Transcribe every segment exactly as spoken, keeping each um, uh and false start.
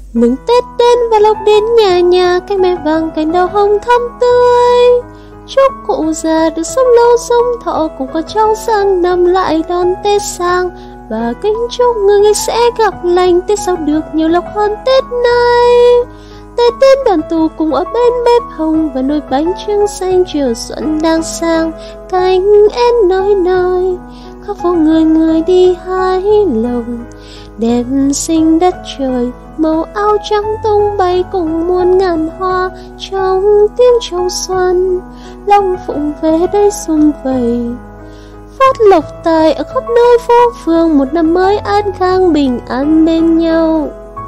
Mừng Tết đến và lộc đến nhà nhà, cánh mẹ vàng cánh đào hồng thắm tươi. Chúc cụ già được sống lâu sống thọ, cùng con cháu sang năm lại đón Tết sang. Và kính chúc người người sẽ gặp lành, Tết sau được nhiều lộc hơn Tết nay. Tết đến đoàn tụ cùng ở bên bếp hồng, và nồi bánh trưng xanh chiều xuân đang sang. Cánh én nói nói khắp phố người người đi hái lồng. Đẹp xinh đất trời, màu áo trắng tung bay cùng muôn ngàn hoa. Trong tiếng trâu xuân, Long Phụng về đây sum vầy, phát lộc tài ở khắp nơi phố phường. Một năm mới an khang bình an bên nhau.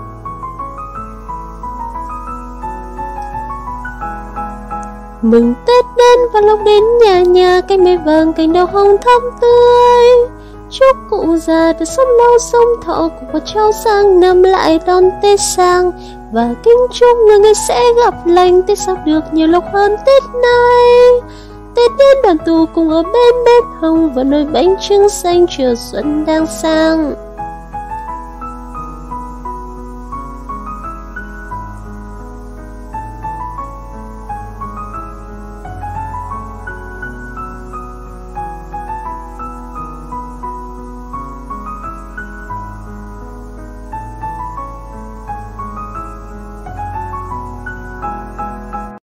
Mừng Tết đến và lộc đến nhà nhà, cánh mây vàng cánh đào hồng thắm tươi. Chúc cụ già được sống lâu sống thọ, cùng con cháu sang năm lại đón Tết sang. Và kính chúc người người sẽ gặp lành, Tết sau được nhiều lộc hơn Tết nay. Tết đến đoàn tụ cùng ở bên bếp hồng, và nồi bánh trưng xanh chiều xuân đang sang.